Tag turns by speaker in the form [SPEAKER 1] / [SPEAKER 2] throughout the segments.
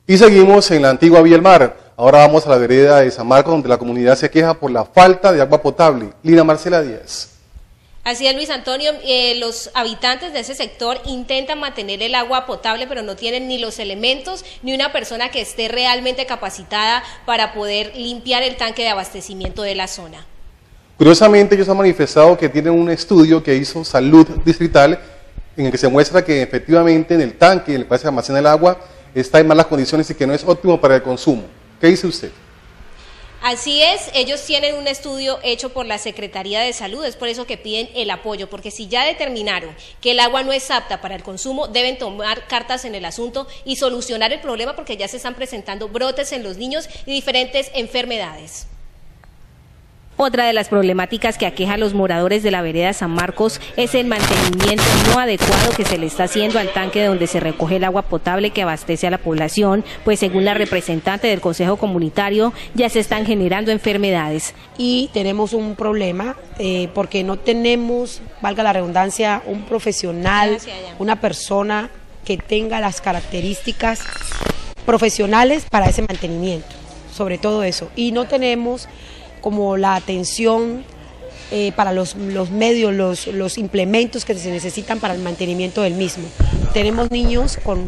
[SPEAKER 1] Y seguimos en la antigua Vía El Mar. Ahora vamos a la vereda de San Marcos, donde la comunidad se queja por la falta de agua potable. Lina Marcela Díaz.
[SPEAKER 2] Así es, Luis Antonio, los habitantes de ese sector intentan mantener el agua potable, pero no tienen ni los elementos ni una persona que esté realmente capacitada para poder limpiar el tanque de abastecimiento de la zona.
[SPEAKER 1] Curiosamente, ellos han manifestado que tienen un estudio que hizo Salud Distrital, en el que se muestra que efectivamente en el tanque en el cual se almacena el agua está en malas condiciones y que no es óptimo para el consumo. ¿Qué dice usted?
[SPEAKER 2] Así es, ellos tienen un estudio hecho por la Secretaría de Salud, es por eso que piden el apoyo, porque si ya determinaron que el agua no es apta para el consumo, deben tomar cartas en el asunto y solucionar el problema, porque ya se están presentando brotes en los niños y diferentes enfermedades. Otra de las problemáticas que aqueja a los moradores de la vereda San Marcos es el mantenimiento no adecuado que se le está haciendo al tanque donde se recoge el agua potable que abastece a la población, pues según la representante del Consejo Comunitario ya se están generando enfermedades.
[SPEAKER 3] Y tenemos un problema porque no tenemos, valga la redundancia, un profesional, una persona que tenga las características profesionales para ese mantenimiento, sobre todo eso. Y no tenemos como la atención para los medios, los implementos que se necesitan para el mantenimiento del mismo. Tenemos niños con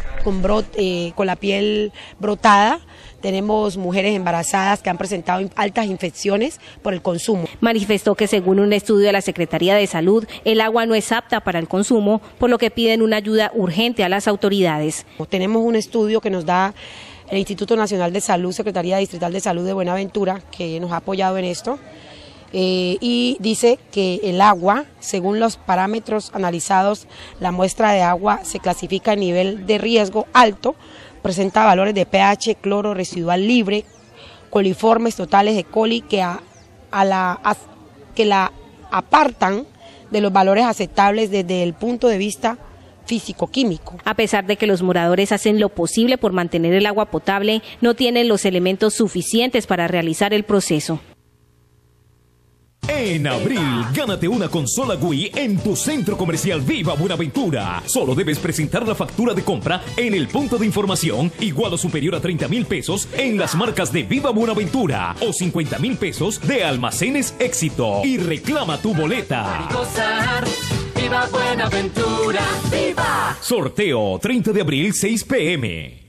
[SPEAKER 3] la piel brotada, tenemos mujeres embarazadas que han presentado altas infecciones por el consumo.
[SPEAKER 2] Manifestó que según un estudio de la Secretaría de Salud, el agua no es apta para el consumo, por lo que piden una ayuda urgente a las autoridades.
[SPEAKER 3] Tenemos un estudio que nos da el Instituto Nacional de Salud, Secretaría Distrital de Salud de Buenaventura, que nos ha apoyado en esto, y dice que el agua, según los parámetros analizados, la muestra de agua se clasifica a nivel de riesgo alto, presenta valores de pH, cloro residual libre, coliformes totales de coli que la apartan de los valores aceptables desde el punto de vista físico-químico.
[SPEAKER 2] A pesar de que los moradores hacen lo posible por mantener el agua potable, no tienen los elementos suficientes para realizar el proceso.
[SPEAKER 4] En abril, gánate una consola Wii en tu centro comercial Viva Buenaventura. Solo debes presentar la factura de compra en el punto de información igual o superior a 30,000 pesos en las marcas de Viva Buenaventura o 50,000 pesos de Almacenes Éxito y reclama tu boleta.
[SPEAKER 5] ¡Viva Buenaventura! ¡Viva!
[SPEAKER 4] Sorteo 30 de abril, 6 p.m.